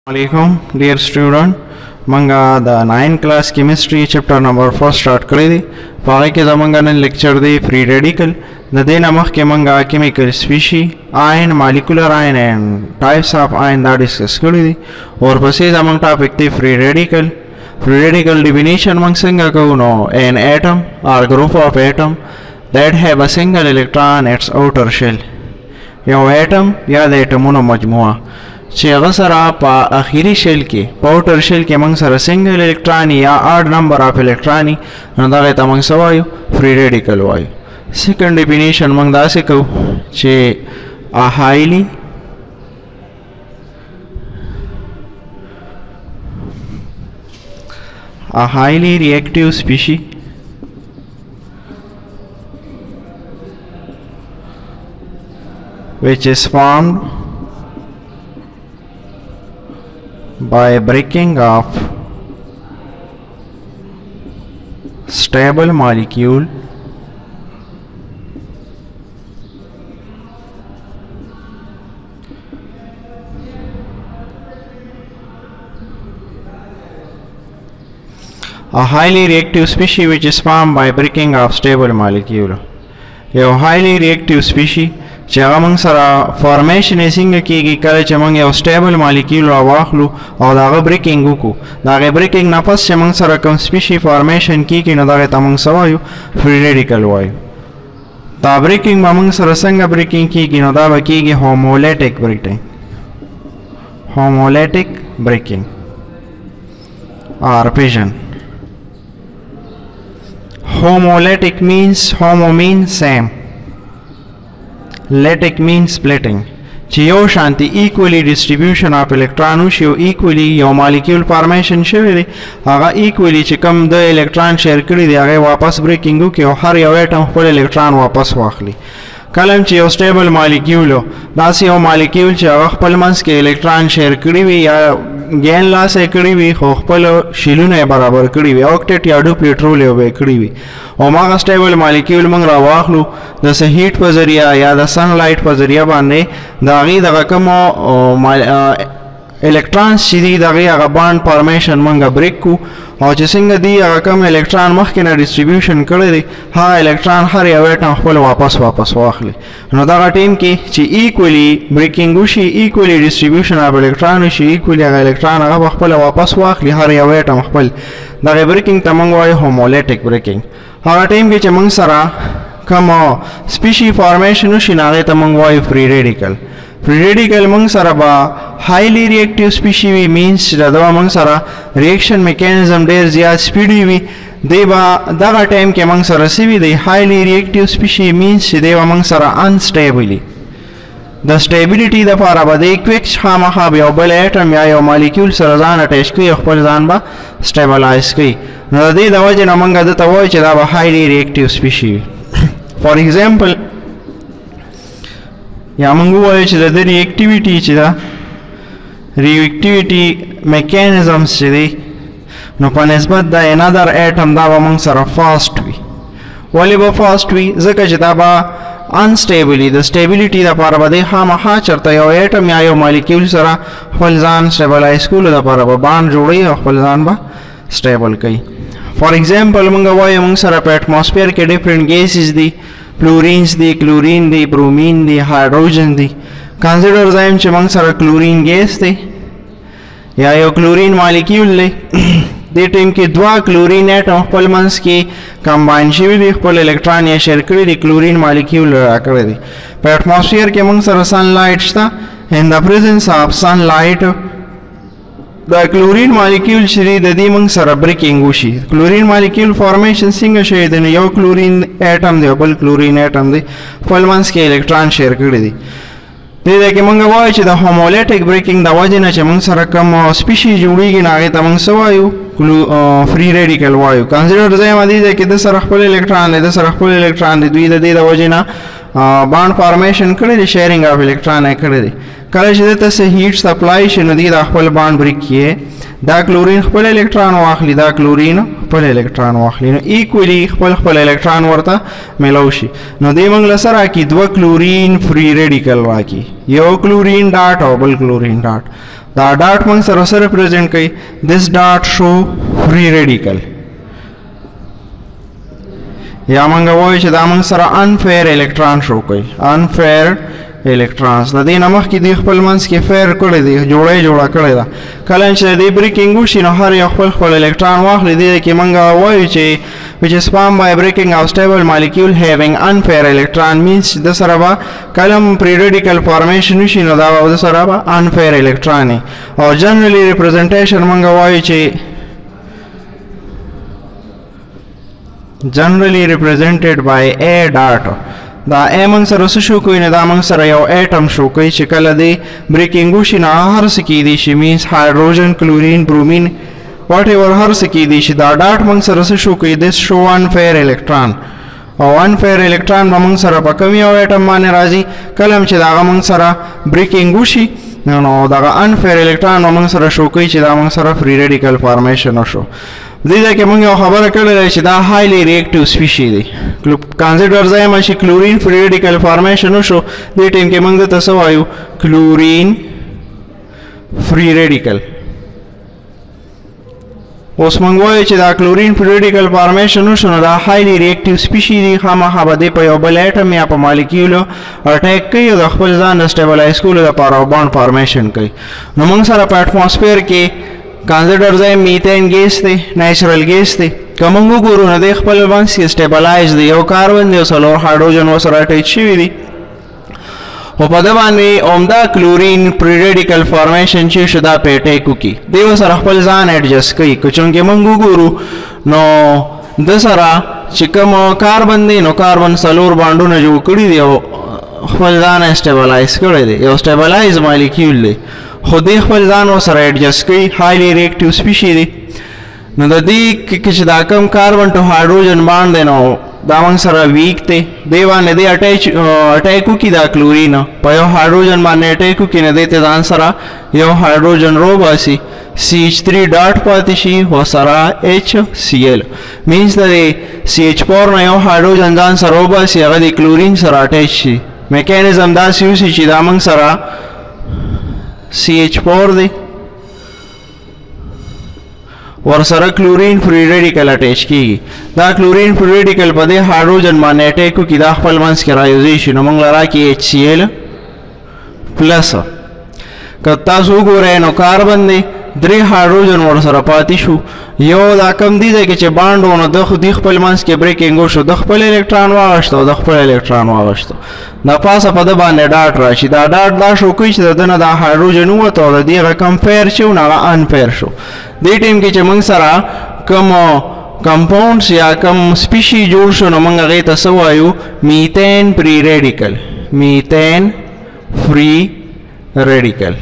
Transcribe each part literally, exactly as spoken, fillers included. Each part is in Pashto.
Alaikum, dear student. Manga the ninth class chemistry chapter number four start करी दी पागे के ज़मांगा ने lecture दी free radical द दे नमक के मंगा chemical species ion molecular ion and types of ion that discuss करी दी और पसे ज़मांग topic दी free radical free radical definition मंग संगा कौनो an atom or group of atom that have a single electron at its outer shell यो atom या द एटमों मजमुआ چې هغه سره په اخیری شیل کې پاوټر شیل کې موږ سره سنگل الکترون یا اډ نمبر اف الکترون نو دا ته موږ سوایو فری ریډیکل وایو سیکنډ ډیفینیشن موږ دا څه کوو چې ا هایلی ا هایلی ریاکټیو سپیشی which is formed by breaking of stable molecule a highly reactive species which is formed by breaking of stable molecule a highly reactive species چې هغه موږ سره فارمیشن یې څنګه کېږي کله چې موږ یو سټیبل مالیکیول راواخلو او د هغه بریکینګ وکړو د هغې بریکینګ نه پس چې موږ سره کوم سپیشي فارمیشن کېږي نو دغې ته موږ څه وایو فری ریډیکل وایو دا بریکینګ به موږ سره څنګه بریکینګ کېږي نو دا به کېږي هومولیټک بریکینګ هومولیټک بریکینګ or fission homolytic means homo means same Lytic means splitting چې یو شانتي equally distribution of electron شي او equally یو molecule formation شوی دی هغه equally چې کوم د electron شیر کړي دی هغه واپس breaking وکړي او هر یو atom خپل electron واپس واخلي کله چې یو stable molecule داسې یو molecule چې هغه خپل منځ کې electron شیر کړي وي یا ګین لاس یې کړي وي خو خپل شیلونه یې برابر کړي وي اوکټیټ یا ډوپلیټ رول یې کړي وي او هغه سټیبل مالیکیول موږ راواخلو د څه هیټ په ذریعه یا د سن لایټ په ذریعه باندې د هغې دغه کومو الکترانز چې دي د هغې هغه بانډ فارمیشن موږ بریک کړو او چې څنګه دی هغه کوم الکترون مخکې نه ډسټریبیوشن کړی دی هغه الکترون هر یو اټم خپل واپس واپس واخلي نو دغه ټیم کې چې ایکولی بریکینګ وشي ایکولی ډسټریبیوشن اف الکترون وشي ایکولی هغه الکترون هغه خپل واپس واخلي هر یو اټم خپل دغه بریکینګ ته موږ وایو هومولیټک بریکینګ هغه ټیم کې چې موږ سره کوم سپیشي فارمیشن وشي نو هغې ته موږ وایو فری ریډیکل فری ریډیکل موږ سره به هایلی ریاکټیو سپیشي وي مینس چې دا موږ سره ریاکشن میکانیزم ډېر زیات سپیډي وي دی به دغه ټایم کې موږ سره څه وي دی هایلی ریاکټیو سپیشي مینس چې دی به موږ سره انسټیبلي د سټیبلیټي دپاره به دی کویک خامخا به یو بل ایټم یا یو مالیکیول سره ځان اټیچ کوي او خپل ځان به سټیبلایز کوي نو د دې د وجې نه موږ دته وایو چې دا به هایلی ریاکټیو سپیشي وي فار ایگزامپل یا موږ ووایو چې د دې ریاکټیویټي چې ده ریاکټیویټي میکانیزمز چې دی نو په نسبت د انادر ایټم دا به موږ سره فاسټ وي ولې به فاسټ وي ځکه چې دا به انسټیبلي د سټیبلیټي دپاره به دی خامخا چېرته یو ایټم یا یو مالیکیول سره خپل ځان سټیبلایز کولو دپاره به بانډ جوړوي او خپل ځان به سټیبل کوي فار ایگزامپل موږ وایو موږ سره په اټماسفیر کې ډفرنټ ګیسز دي فلورینز دی کلورین دی برومین دی هایدروجن دی کنسیډر زایم چې موږ سره کلورین ګیس دی یا یو کلورین مالیکیول دی دې ټیم کې دوه کلورین اټم خپل منځ کې کمباین شوي دي خپل الکترون یې شیر کړي دي کلورین مالیکیول راکړی دی په اټماسفیر کې موږ سره سن لایټ شته ان د پریزنس اف سن لایټ دا کلورین مالیکیول چې دی د دې موږ سره بریکینګ وشي کلورین مالیکیول فارمیشن څنګه شوی دی نو یو کلورین ایټم دی او بل کلورین ایټم دی خپل منځ کې الکترون شیر کړي دي دې ځای کې موږ وایو چې د هومولیټک بریکینګ د وجې نه چې موږ سره کوم سپیشي جوړېږي نو هغې ته موږ څه وایو فری ریډیکل وایو کنسیډر ځای ما دې ځای کې د سره خپل الکترون دی د سره خپل الکترون دی دوی د دې د وجې نه بانډ فارمیشن کړی دی شیرینګ اف الکترون یې کړی دی کله چې دته څه هیټ سپلای شي نو دی دا خپل بانډ بریک کیې دا کلورین خپل الکترون واخلي دا کلورین خپل الکترون واخلي نو ایکولی خپل خپل الکترون ورته ملو شي نو دې موږ له سره کې دوه کلورین فری ریډیکل راکړي یو کلورین ډاټ او بل کلورین ډاټ دا ډاټ موږ سره سره ریپرزینټ کوي this dot show free radical یا موږ وایو چې دا موږ سره unfair electron شو کوي unfair electrons د دې نمخ کې د خپل منځ کې فیر کړی دی جوړه جوړه کړی دا کله چې د بریکینګ وشي نو هر یو خپل خپل الکترون واخلي دی کې موږ وایو چې which is formed by breaking of stable molecule having unfair electron means د سره به کلم free radical formation وشي نو دا د سره به unfair electron او generally representation موږ وایو چې generally represented by a dot دا a موږ سره څه شو کوي نه دا موږ سره یو اټم شو کوي چې کله دی بریکینګ وشي نو هر څه کې دی شي مینس هایدروجن کلورین برومین واټ ایور هر څه کې دی شي دا ډاټ موږ سره څه شو کوي دس شو unfair electron او unfair electron به موږ سره په کوم یو اټم باندې راځي کله چې دا موږ سره بریکینګ وشي نو نو دا unfair electron موږ سره شو کوي چې دا موږ سره free radical formation وشو دې ځکه موږ یو خبره کړې چې دا highly reactive species دی کنسیډر ځای چې کلورین free radical formation وشو دې ټیم کې موږ ته څه وایو کلورین free radical اوس موږ وایو چې دا کلورین free radical formation وشو نو دا highly reactive species دی خامخا به دی په یو بل اټم یا په مالیکیولو اټیک کوي او د خپل ځان سټیبلایز کولو لپاره بانډ فارمیشن کوي نو موږ سره په اټماسفیر کې کنسیډر ځای میثین ګیس دی نیچرل ګیس دی که موږ وګورو نو د خپل باندې سټیبلایز دی یو کاربن دی او څلور هایدروجن ورسره اټیچ شوي دي او په دې باندې عمده کلورین پری ریډیکل فارمیشن چې شو دا په اټیک وکړي دی ورسره خپل ځان اډجسټ کوي که چونکې موږ وګورو نو د سره چې کوم کاربن دی نو کاربن څلور بانډونه جوړ کړي دي او خپل ځان سټیبلایز کړی دی یو سټیبلایز مالیکیول دی خو دې خپل ځان ورسره اډجسټ کوي هایلی ریاکټیو سپیشي دی نو د دې کې چې دا کم کاربن ټو هایدروجن باند دی نو دا موږ سره ویک دی دی باندې دی اټیچ اټیک وکړي دا کلورین په یو هایدروجن باندې اټیک وکړي نو دی ته ځان سره یو هایدروجن روباسي سی ایچ تھری ډاټ پاتې شي ورسره ایچ سی ایل مینس د سی ایچ فور نه یو هایدروجن ځان سره روباسي هغه د کلورین سره اټیچ شي میکانیزم داسې وشي چې دا موږ سره سی ایچ فور دی ورسره کلورین فری ریډیکل اټیچ کیږي دا کلورین فری ریډیکل په دې هایدروجن باندې اټیک وکړي دا خپل منځ کې رایوزیشن نو موږ راکړي ایچ سی ایل پلس که تاسو وګورئ نو کاربن دی درې هایدروجن ورسره پاتې شو یو دا کم دی چې بانډ ونه د خو دی خپل منځ کې بریکینګ وشو د خپل الکترون واغشته او د خپل الکترون واغشته دا پاسه په د باندې ډاټ راشي دا ډاټ دا شو کوي چې دنه دا هایدروجن وته او د دې رقم فیر شو نه انفیر شو دې ټیم کې چې موږ سره کوم کمپاونډز یا کوم سپیشي جوړ شو نو موږ هغه ته څه وایو میثین پری ریډیکل میثین فری ریډیکل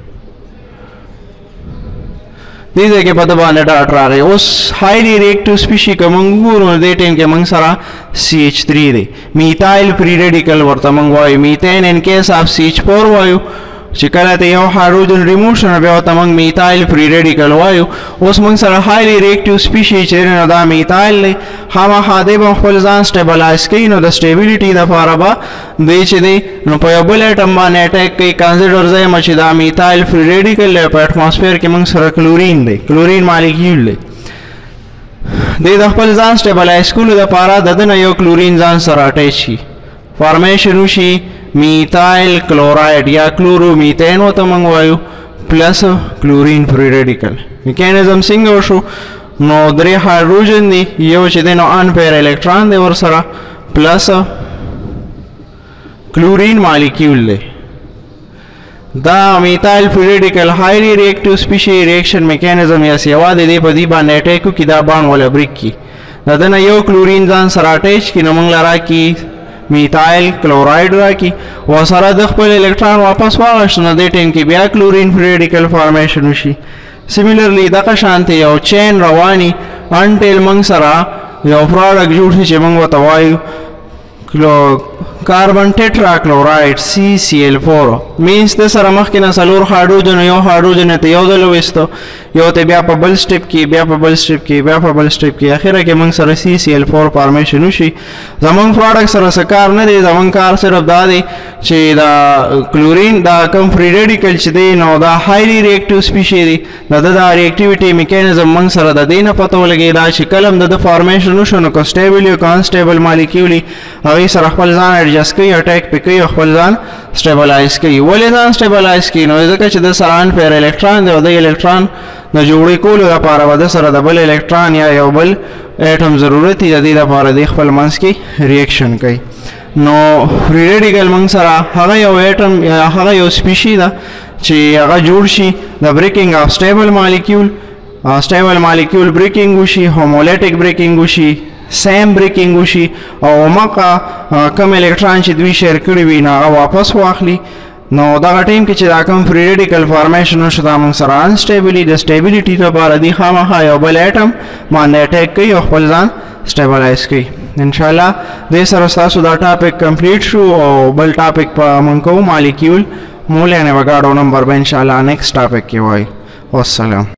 دې ځکه په د باندې ډاټ راغی اوس هایلی ریاکټیو سپیشي کوم وګورو دې ټیم کې موږ سره سی ایچ تھری دی میثایل فری ریډیکل ورته موږ وایو میثین ان کیس اف سی ایچ فور وایو چې کله ته یو هایدروجن ریموو شو نو بیا ورته موږ میثایل فری ریډیکل وایو اوس موږ سره هایلی ریاکټیو سپیشي چې نو دا میثایل دی خامخا دی به خپل ځان سټیبلایز کوي نو د سټیبیلیټي دپاره به دی چې دی نو په یو بل اټم باندې اټیک کوي کنسیډر ځایم چې دا میثایل فری ریډیکل دی په اټماسفیر کې موږ سره کلورین دی کلورین مالیکیول دی دی د خپل ځان سټیبلایز کولو دپاره د ده نه یو کلورین ځان سره اټیچ شي فارمیشن وشي میثایل کلورایډ یا کلورو میثین ورته موږ وایو پلس کلورین فری ریډیکل میکانیزم څنګه وشو نو درې هایدروجن دی یو چې دی نو انفیر الکترون دی ورسره پلس کلورین مالیکیول دی دا میثایل فری ریډیکل هایلی ریاکټیو سپیشي ریاکشن میکانیزم یا سیوا دی دی په دې باندې اټیک وکړي دا بانډ ولا بریک کړي د ده نه یو کلورین ځان سره اټیچ کړي نو موږ له راکړي میثایل کلورایډ راکړي ورسره د خپل الکترون واپس واغشت نو دې ټیم کې بیا کلورین فری ریډیکل فارمیشن وشي سیمیلرلی دغه شانته یو چین رواني انټل موږ سره یو پروډکټ جوړ شي چې موږ ورته وایو carbon tetrachloride C C L four means د سره مخکې نه څلور هایدروجن یو هایدروجن ته یو ځل وېستو یو ته بیا په بل سټپ کې بیا په بل سټپ کې بیا په بل سټپ کې اخره کې موږ سره سی سی ال فور فارمیشن وشي زمونږ پروډکټ سره څه کار نه دی زمونږ کار صرف دا دی چې دا کلورین دا کم فری ریډیکل چې دی نو دا هایلی ریاکټیو سپیشي دی دا د ریاکټیویټي میکانیزم موږ سره د دې نه پته ولګي دا چې کلم د فارمیشن وشو نو کانسټیبل یو کانسټیبل مالیکیول هغه سره خپل ځان ایڈجسټ کوي اٹیک پې کوي خپل ځان سټیبلایز کوي ولې ځان سټیبلایز کوي نو ځکه چې د سره ان پیر الکترون دی او د الکترون د جوړې کولو لپاره به د سره د بل الکترون یا یو بل اټم ضرورت دی د دې لپاره د خپل منځ کې ریاکشن کوي نو فری ریډیکل موږ سره هغه یو اټم یا هغه یو سپیشي ده چې هغه جوړ شي د بریکینګ اف سټیبل مالیکیول سټیبل مالیکیول بریکینګ وشي هومولیټک بریکینګ وشي سیم بریکینګ وشي او مکه کم الکترون چې دوی شیر کړي وي نو هغه واپس واخلي نو دغه ټیم کې چې دا کوم فری ریډیکل فارمیشن وشو دا موږ سره انسټیبلی د سټیبلیټي لپاره دی خامخا یو بل اټم باندې اټیک کوي او خپل ځان سټیبلایز کوي ان شاء الله دې سره تاسو دا ټاپک کمپلیټ شو او بل ټاپک په موږ کوو مالیکیول مولانه وګاړو نمبر به ان شاء الله نیکسٹ ټاپک کې وای والسلام